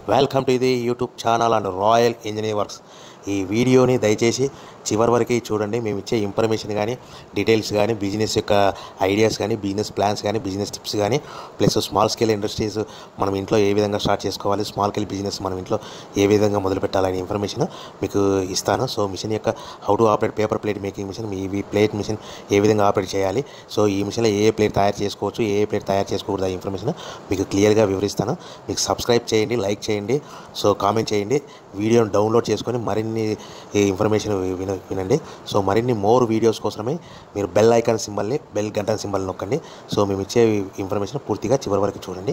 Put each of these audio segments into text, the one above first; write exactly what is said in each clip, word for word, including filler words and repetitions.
Welcome to ఇది YouTube channel and Royal Engineer Works. ఈ వీడియోని దయచేసి చివరి వరకు చూడండి. మేము ఇచ్చే ఇన్ఫర్మేషన్ కానీ, డీటెయిల్స్ కానీ, బిజినెస్ యొక్క ఐడియాస్ కానీ, బిజినెస్ ప్లాన్స్ కానీ, బిజినెస్ టిప్స్ కానీ, ప్లస్ స్మాల్ స్కేల్ ఇండస్ట్రీస్ మనం ఇంట్లో ఏ విధంగా స్టార్ట్ చేసుకోవాలి, స్మాల్ స్కేల్ బిజినెస్ మనం ఇంట్లో ఏ విధంగా మొదలు పెట్టాలనే ఇన్ఫర్మేషన్ మీకు ఇస్తాను. సో మిషన్ యొక్క how to operate paper plate making machine, ఈ ప్లేట్ మిషన్ ఏ విధంగా ఆపరేట్ చేయాలి, సో ఈ మిషన్లో ఏ ఏ ప్లేట్ తయారు చేసుకోవచ్చు, ఏ ఏ ప్లేట్ తయారు చేసుకోకూడదు, ఆ ఇన్ఫర్మేషన్ మీకు క్లియర్గా వివరిస్తాను. మీకు సబ్స్క్రైబ్ చేయండి, లైక్ చేయండి, సో కామెంట్ చేయండి, వీడియోని డౌన్లోడ్ చేసుకొని మరిన్ని ఇన్ఫర్మేషన్ విన వినండి. సో మరిన్ని మోర్ వీడియోస్ కోసమే మీరు బెల్ ఐకాన్ సింబల్ని, బెల్ గంట సింబల్ని నొక్కండి. సో మేము ఇచ్చే ఇన్ఫర్మేషన్ పూర్తిగా చివరి వరకు చూడండి.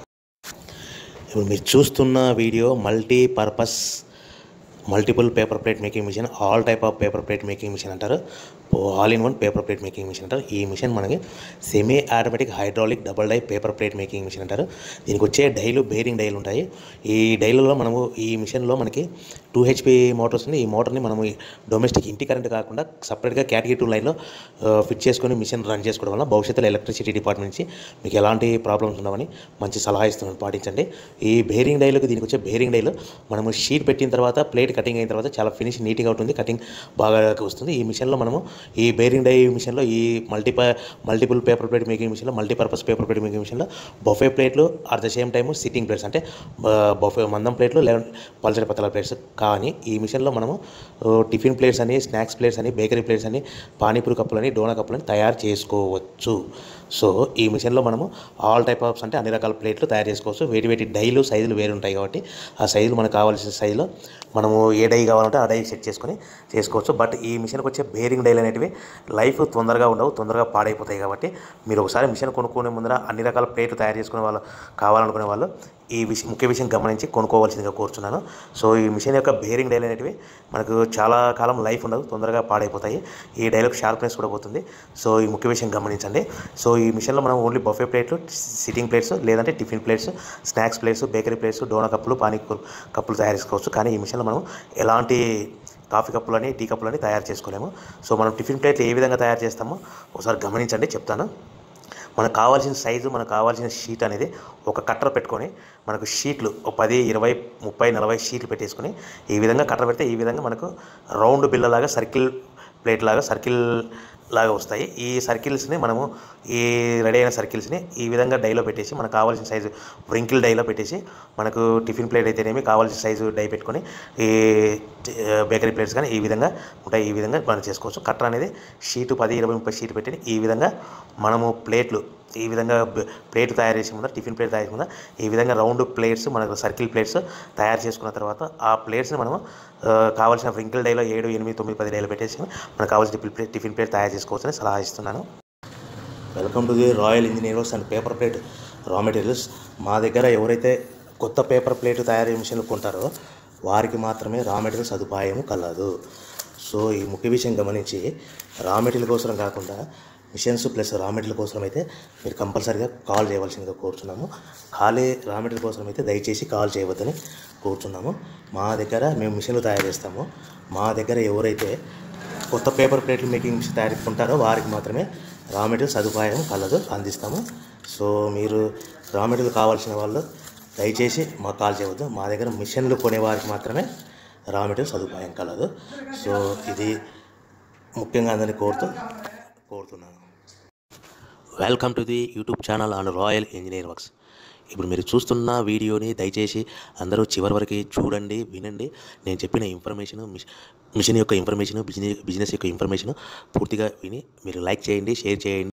ఇప్పుడు మీరు చూస్తున్న video multipurpose multiple paper plate making machine, all type of paper plate making machine అంటారు, all in one paper plate making machine అంటారు. ఈ మిషన్ మనకి semi automatic hydraulic double die paper plate making machine అంటారు. దీనికి వచ్చే డైలు bearing డైలు ఉంటాయి. ఈ డైలలో మనము ఈ మిషన్లో మనకి టూ హెచ్పి మోటార్స్ ఉంది. ఈ మోటార్ని మనము డొమెస్టిక్ ఇంటి కరెంట్ కాకుండా సపరేట్గా కేటగిరీ టూ లైన్లో ఫిట్ చేసుకొని మిషన్ రన్ చేసుకోవడం వల్ల భవిష్యత్తులో ఎలక్ట్రిసిటీ డిపార్ట్మెంట్ నుంచి మీకు ఎలాంటి ప్రాబ్లమ్స్ ఉండవని మంచి సలహా ఇస్తున్నాను, పాటించండి. ఈ బేరింగ్ డైలకు దీనికి వచ్చే బేరింగ్ డైలు మనము షీట్ పెట్టిన తర్వాత ప్లేట్ కటింగ్ అయిన తర్వాత చాలా ఫినిష్ నీట్గా ఉంటుంది, కటింగ్ బాగా వస్తుంది. ఈ మిషన్లో మనము ఈ బేరింగ్ డై మిషన్లో ఈ multi multiple paper plate making మిషన్లో మల్టీపర్పస్ పేపర్ ప్లేట్ మేకింగ్ మిషన్లో బఫే ప్లేట్లు at the same time sitting plates, అంటే బఫే మందం ప్లేట్లు లేదా పల్చడి పతల ప్లేట్స్. కానీ ఈ మిషన్లో మనము టిఫిన్ ప్లేట్స్ అని, స్నాక్స్ ప్లేట్స్ అని, బేకరీ ప్లేట్స్ అని, పానీపూరి కప్పులని, డోనా కప్పులని తయారు చేసుకోవచ్చు. సో ఈ మిషన్లో మనము ఆల్ టైప్ ఆఫ్స్ అంటే అన్ని రకాల ప్లేట్లు తయారు చేసుకోవచ్చు. వేటి వేటి డైలు సైజులు వేరు ఉంటాయి కాబట్టి ఆ సైజులు మనకు కావాల్సిన సైజులో మనము ఏ డై కావాలంటే ఆ డై సెట్ చేసుకొని చేసుకోవచ్చు. బట్ ఈ మిషన్కి వచ్చే బేరింగ్ డైలు అనేటివి లైఫ్ తొందరగా ఉండవు, తొందరగా పాడైపోతాయి. కాబట్టి మీరు ఒకసారి మిషన్ కొనుక్కునే ముందర అన్ని రకాల ప్లేట్లు తయారు చేసుకునే వాళ్ళు కావాలనుకునే వాళ్ళు ఈ విషయం ముఖ్య విషయం గమనించి కొనుక్కోవాల్సిందిగా కోరుచున్నాను. సో ఈ మిషన్ యొక్క బేరింగ్ డైలు అనేటివి మనకు చాలా కాలం లైఫ్ ఉండదు, తొందరగా పాడైపోతాయి. ఈ డైలకు షార్ప్నెస్ కూడా పోతుంది. సో ఈ ముఖ్య విషయం గమనించండి. సో ఈ మిషన్లో మనం ఓన్లీ బఫే ప్లేట్లు, సిట్టింగ్ ప్లేట్స్, లేదంటే tiffin plates, snacks plates, bakery plates, డోనా కప్పులు, పానీ కప్పులు తయారు చేసుకోవచ్చు. కానీ ఈ మిషన్లో మనం ఎలాంటి కాఫీ కప్పులని, టీ కప్పులని తయారు చేసుకోలేము. సో మనం టిఫిన్ ప్లేట్లు ఏ విధంగా తయారు చేస్తామో ఒకసారి గమనించండి, చెప్తాను. మనకు కావాల్సిన సైజు, మనకు కావాల్సిన షీట్ అనేది ఒక కట్టర్ పెట్టుకొని మనకు షీట్లు ఒక పది, ఇరవై, ముప్పై, నలభై షీట్లు పెట్టేసుకొని ఈ విధంగా కట్టర్ పెడితే ఈ విధంగా మనకు రౌండ్ బిల్లలాగా సర్కిల్ ప్లేట్ లాగా సర్కిల్ లాగా వస్తాయి. ఈ సర్కిల్స్ని మనము ఈ రెడీ అయిన సర్కిల్స్ని ఈ విధంగా డైలో పెట్టేసి మనకు కావాల్సిన సైజు వ్రింకిల్ డైలో పెట్టేసి మనకు టిఫిన్ ప్లేట్ అయితేనేమి కావాల్సిన సైజు డై పెట్టుకొని ఈ బేకరీ ప్లేట్స్ కానీ ఈ విధంగా ఉంటాయి. ఈ విధంగా మనం చేసుకోవచ్చు. కట్టర్ అనేది షీటు పది, ఇరవై, ముప్పై షీట్ పెట్టి ఈ విధంగా మనము ప్లేట్లు ఈ విధంగా ప్లేట్ తయారు చేసే ముందు, టిఫిన్ ప్లేట్ తయారు చేసే ముందు ఈ విధంగా రౌండ్ ప్లేట్స్ మనకు సర్కిల్ ప్లేట్స్ తయారు చేసుకున్న తర్వాత ఆ ప్లేట్స్ని మనము కావాల్సిన వ్రింకిల్ డైలో ఏడు, ఎనిమిది, తొమ్మిది, పది డైలో పెట్టేసి మనకు కావాల్సిన టిఫిన్ ప్లేట్ టిఫిన్ ప్లేట్ తయారు చేసుకోవచ్చని సలహా ఇస్తున్నాను. Welcome to the Royal Engineers and paper plate raw materials. మా దగ్గర ఎవరైతే కొత్త పేపర్ ప్లేట్ తయారీ మిషన్లు కొంటారో వారికి మాత్రమే రా మెటీరియల్ సదుపాయం కలదు. సో ఈ ముఖ్య విషయం గమనించి రా మెటీరియల్ కోసం కాకుండా మిషన్స్ ప్లస్ రా మెటీరియల్ కోసం అయితే మీరు కంపల్సరీగా కాల్ చేయవలసిందిగా కోరుతున్నాము. ఖాళీ రా మెటీరియల్ కోసం అయితే దయచేసి కాల్ చేయవద్దని కోరుతున్నాము. మా దగ్గర మేము మిషన్లు తయారు చేస్తాము. మా దగ్గర ఎవరైతే కొత్త పేపర్ ప్లేట్లు మేకింగ్ మిషన్ తయారు కొంటారో వారికి మాత్రమే రా మెటీరియల్ సదుపాయం కలదు, అందిస్తాము. సో మీరు రా మెటీరియల్ కావాల్సిన వాళ్ళు దయచేసి మాకు కాల్ చేయవద్దు. మా దగ్గర మిషన్లు కొనే వారికి మాత్రమే రా మెటీరియల్ సదుపాయం కలదు. సో ఇది ముఖ్యంగా అందరినీ కోరుతూ కోరుతున్నాను. Welcome to the YouTube channel and Royal Engineer Works. ఇప్పుడు మీరు చూస్తున్న వీడియోని దయచేసి అందరూ చివరి వరకు చూడండి, వినండి. నేను చెప్పిన ఇన్ఫర్మేషన్, మిషన్ యొక్క ఇన్ఫర్మేషన్, బిజినెస్ బిజినెస్ యొక్క ఇన్ఫర్మేషన్ పూర్తిగా విని మీరు లైక్ చేయండి, షేర్ చేయండి.